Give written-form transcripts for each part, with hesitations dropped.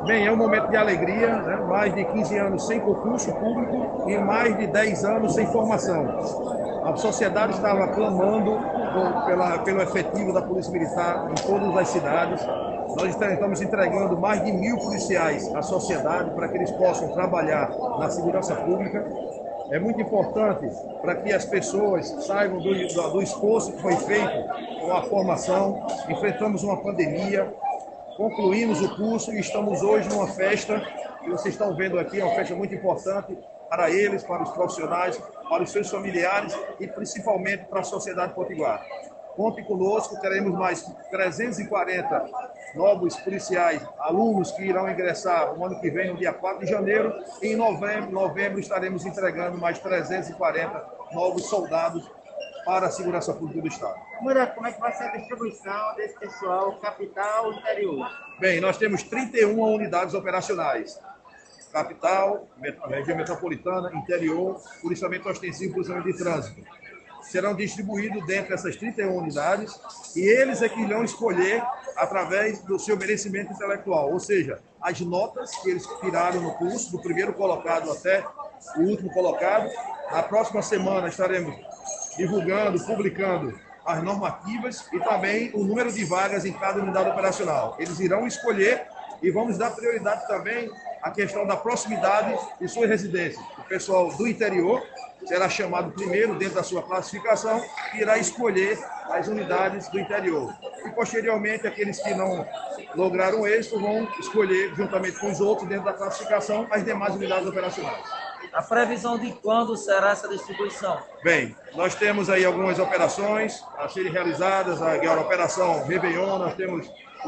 Bem, é um momento de alegria, né? Mais de 15 anos sem concurso público e mais de 10 anos sem formação. A sociedade estava clamando pelo efetivo da Polícia Militar em todas as cidades. Nós estamos entregando mais de 1.000 policiais à sociedade para que eles possam trabalhar na segurança pública. É muito importante para que as pessoas saibam do esforço que foi feito com a formação. Enfrentamos uma pandemia, concluímos o curso e estamos hoje numa festa que vocês estão vendo aqui, é uma festa muito importante para eles, para os profissionais, para os seus familiares e principalmente para a sociedade potiguar. Contem conosco, teremos mais 340 novos policiais, alunos que irão ingressar no ano que vem, no dia 4 de janeiro, e em novembro estaremos entregando mais 340 novos soldados para a segurança pública do Estado. Como é que vai ser a distribuição desse pessoal, capital e interior? Bem, nós temos 31 unidades operacionais. Capital, região metropolitana, interior, policiamento ostensivo, policiamento de trânsito. Serão distribuídos dentro dessas 31 unidades e eles é que irão escolher através do seu merecimento intelectual, ou seja, as notas que eles tiraram no curso, do primeiro colocado até o último colocado. Na próxima semana estaremos divulgando, publicando as normativas e também o número de vagas em cada unidade operacional. Eles irão escolher e vamos dar prioridade também à questão da proximidade de suas residências. O pessoal do interior será chamado primeiro dentro da sua classificação e irá escolher as unidades do interior. E, posteriormente, aqueles que não lograram êxito vão escolher, juntamente com os outros, dentro da classificação, as demais unidades operacionais. A previsão de quando será essa distribuição? Bem, nós temos aí algumas operações a serem realizadas, a Operação Réveillon, nós temos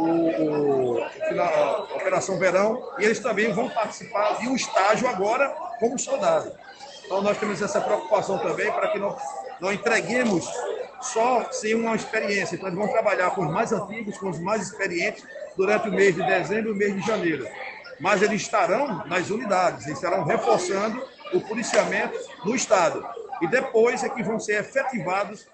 a Operação Verão, e eles também vão participar de um estágio agora como soldado. Então nós temos essa preocupação também para que não entreguemos só sem uma experiência. Então eles vão trabalhar com os mais antigos, com os mais experientes, durante o mês de dezembro e o mês de janeiro. Mas eles estarão nas unidades, eles estarão reforçando o policiamento no Estado. E depois é que vão ser efetivados